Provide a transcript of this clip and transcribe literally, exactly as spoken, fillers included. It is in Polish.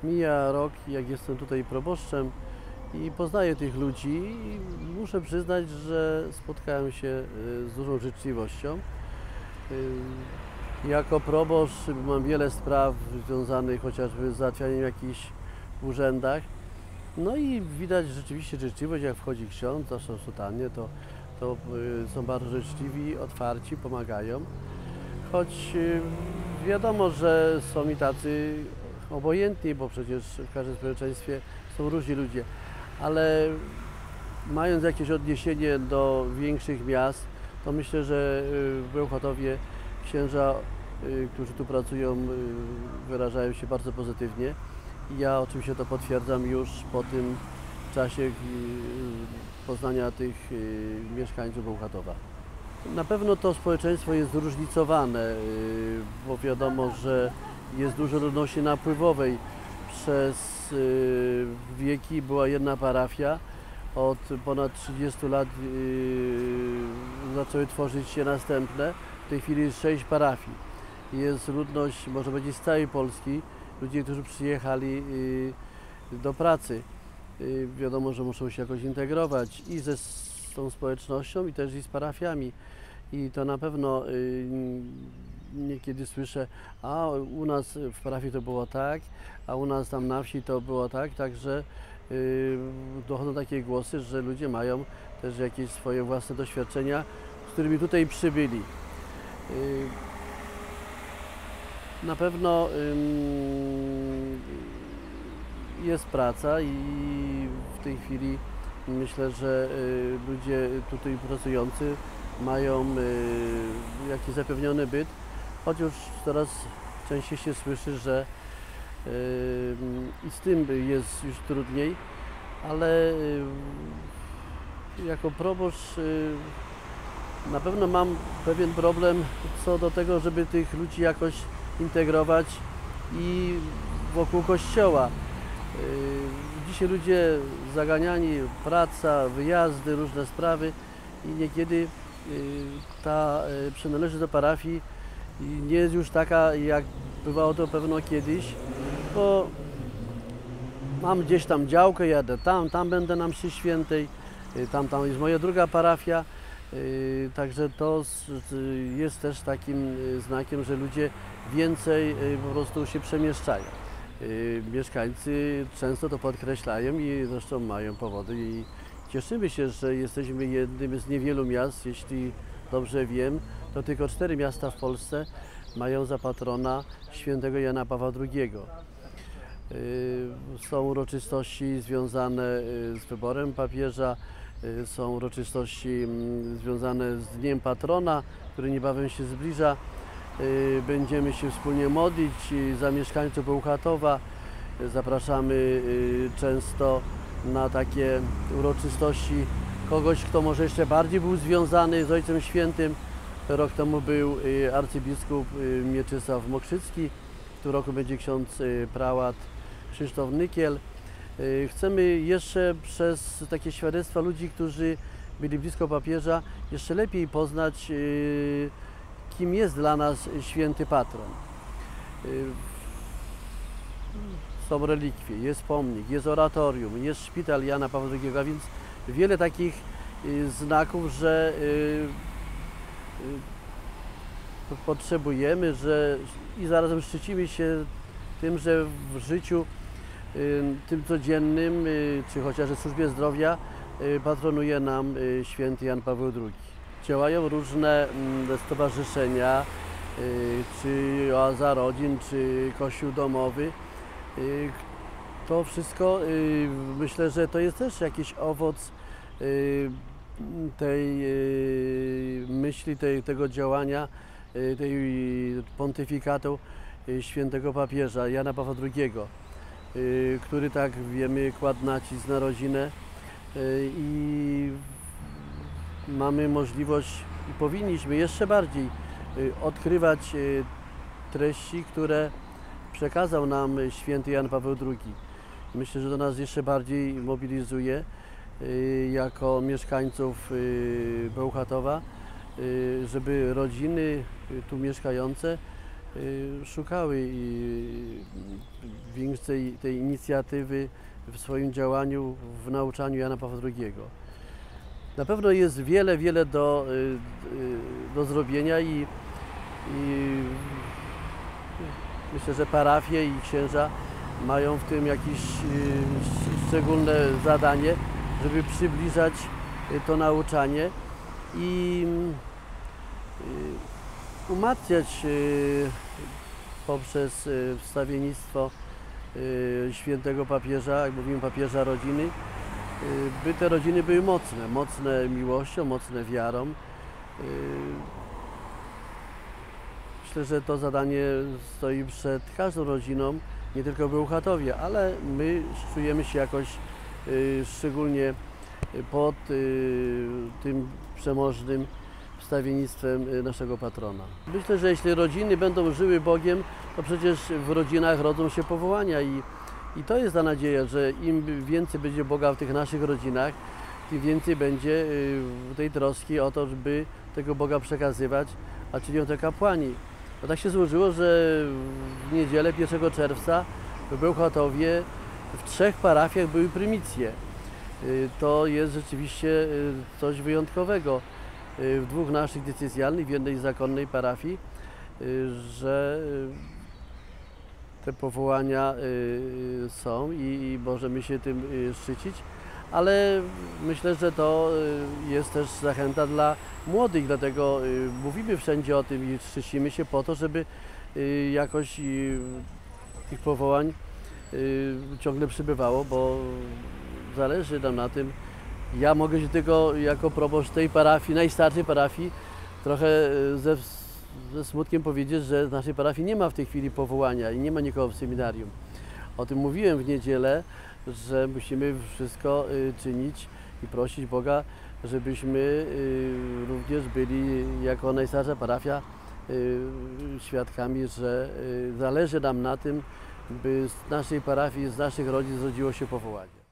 Mija rok, jak jestem tutaj proboszczem i poznaję tych ludzi i muszę przyznać, że spotkałem się y, z dużą życzliwością. Y, Jako proboszcz mam wiele spraw związanych chociażby z załatwianiem jakichś w urzędach. No i widać rzeczywiście życzliwość, jak wchodzi ksiądz, zawsze w sutannie, to, to y, są bardzo życzliwi, otwarci, pomagają. Choć y, wiadomo, że są i tacy obojętni, bo przecież w każdym społeczeństwie są różni ludzie, ale mając jakieś odniesienie do większych miast, to myślę, że w Bełchatowie księża, y, którzy tu pracują, y, wyrażają się bardzo pozytywnie. I ja oczywiście to potwierdzam już po tym czasie y, poznania tych y, mieszkańców Bełchatowa. Na pewno to społeczeństwo jest zróżnicowane, y, bo wiadomo, że jest dużo ludności napływowej. Przez y, wieki była jedna parafia. Od ponad trzydziestu lat yy, zaczęły tworzyć się następne. W tej chwili jest sześć parafii. Jest ludność, można powiedzieć, z całej Polski. Ludzie, którzy przyjechali yy, do pracy. Yy, wiadomo, że muszą się jakoś integrować i ze z tą społecznością, i też i z parafiami. I to na pewno yy, niekiedy słyszę, a u nas w parafii to było tak, a u nas tam na wsi to było tak, także Yy, dochodzą takie głosy, że ludzie mają też jakieś swoje własne doświadczenia, z którymi tutaj przybyli. Yy, na pewno yy, jest praca i w tej chwili myślę, że yy, ludzie tutaj pracujący mają yy, jakiś zapewniony byt, choć już coraz częściej się słyszy, że i z tym jest już trudniej, ale jako proboszcz na pewno mam pewien problem co do tego, żeby tych ludzi jakoś integrować i wokół kościoła. Dzisiaj ludzie zaganiani, praca, wyjazdy, różne sprawy i niekiedy ta przynależność do parafii nie jest już taka, jak bywało to pewno kiedyś, bo mam gdzieś tam działkę, jadę tam, tam będę na mszy świętej, tam, tam jest moja druga parafia, także to jest też takim znakiem, że ludzie więcej po prostu się przemieszczają. Mieszkańcy często to podkreślają i zresztą mają powody i cieszymy się, że jesteśmy jednym z niewielu miast, jeśli dobrze wiem, to tylko cztery miasta w Polsce mają za patrona świętego Jana Pawła drugiego. Są uroczystości związane z wyborem papieża, są uroczystości związane z Dniem Patrona, który niebawem się zbliża. Będziemy się wspólnie modlić za mieszkańców Bełchatowa. Zapraszamy często na takie uroczystości kogoś, kto może jeszcze bardziej był związany z Ojcem Świętym. Rok temu był arcybiskup Mieczysław Mokrzycki, w tym roku będzie ksiądz prałat Krzysztof Nykiel. Chcemy jeszcze przez takie świadectwa ludzi, którzy byli blisko papieża, jeszcze lepiej poznać, kim jest dla nas święty patron. Są relikwie, jest pomnik, jest oratorium, jest szpital Jana Pawła drugiego, a więc wiele takich znaków, że potrzebujemy, że i zarazem szczycimy się tym, że w życiu tym codziennym, czy chociażby w służbie zdrowia patronuje nam święty Jan Paweł drugi. Działają różne stowarzyszenia, czy Oaza Rodzin, czy Kościół Domowy. To wszystko, myślę, że to jest też jakiś owoc tej myśli, tej, tego działania, tej pontyfikatu świętego papieża Jana Pawła drugiego, który, tak wiemy, kładł nacisk na rodzinę i mamy możliwość i powinniśmy jeszcze bardziej odkrywać treści, które przekazał nam święty Jan Paweł drugi. Myślę, że to nas jeszcze bardziej mobilizuje jako mieszkańców Bełchatowa, żeby rodziny tu mieszkające szukały większej tej inicjatywy w swoim działaniu, w nauczaniu Jana Pawła drugiego. Na pewno jest wiele, wiele do, do zrobienia i, i myślę, że parafie i księża mają w tym jakieś szczególne zadanie, żeby przybliżać to nauczanie i umacniać poprzez wstawiennictwo świętego papieża, jak mówimy papieża rodziny, by te rodziny były mocne, mocne miłością, mocne wiarą. Myślę, że to zadanie stoi przed każdą rodziną, nie tylko w Bełchatowie, ale my czujemy się jakoś szczególnie pod tym przemożnym wstawiennictwem naszego patrona. Myślę, że jeśli rodziny będą żyły Bogiem, to przecież w rodzinach rodzą się powołania i, i to jest ta nadzieja, że im więcej będzie Boga w tych naszych rodzinach, tym więcej będzie tej troski o to, żeby tego Boga przekazywać, a czynią to kapłani. Bo tak się złożyło, że w niedzielę pierwszego czerwca w Bełchatowie w trzech parafiach były prymicje. To jest rzeczywiście coś wyjątkowego w dwóch naszych decyzjalnych, w jednej zakonnej parafii, że te powołania są i możemy się tym szczycić, ale myślę, że to jest też zachęta dla młodych, dlatego mówimy wszędzie o tym i szczycimy się po to, żeby jakoś tych powołań ciągle przybywało, bo zależy nam na tym. Ja mogę się tylko jako proboszcz tej parafii, najstarszej parafii, trochę ze, ze smutkiem powiedzieć, że w naszej parafii nie ma w tej chwili powołania i nie ma nikogo w seminarium. O tym mówiłem w niedzielę, że musimy wszystko czynić i prosić Boga, żebyśmy również byli jako najstarsza parafia świadkami, że zależy nam na tym, by z naszej parafii, z naszych rodzin zrodziło się powołanie.